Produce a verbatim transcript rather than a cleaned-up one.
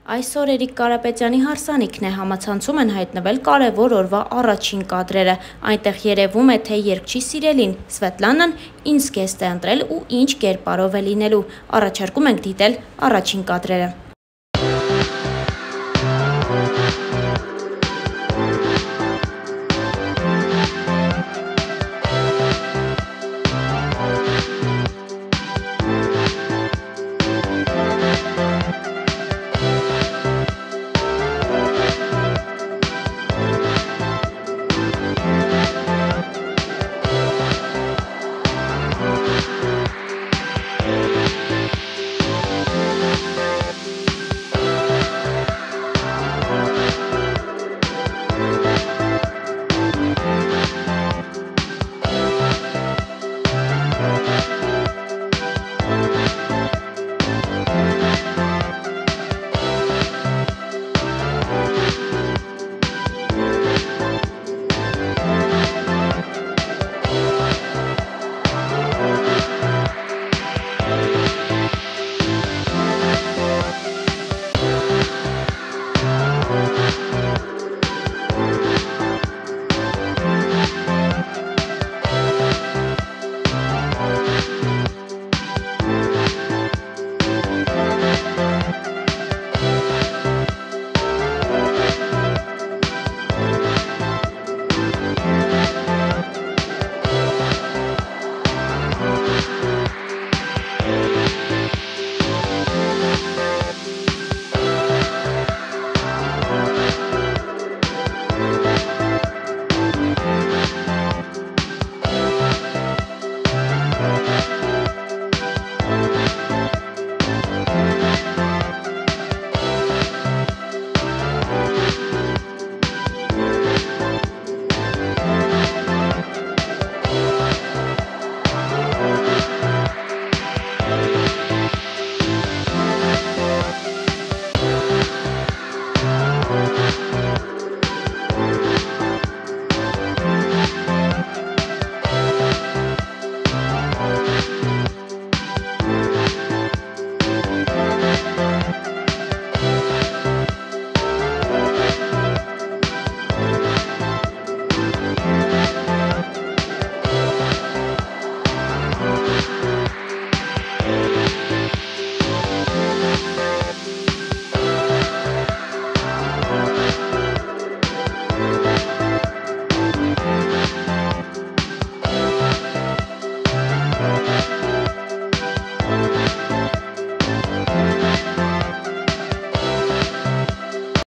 Այսօր Էրիկ Կարապետյանի հարսանիքն է, համացանցում են հայտնվել կարևոր օրվա առաջին կադրերը, այնտեղ երևում է, թե երգչի սիրելին Սվետլանան ինչ զգեստ է ընտրել ու ինչ կերպարով է լինելու, առաջարկում ենք դիտել առաջին կադրերը։ We'll be right back.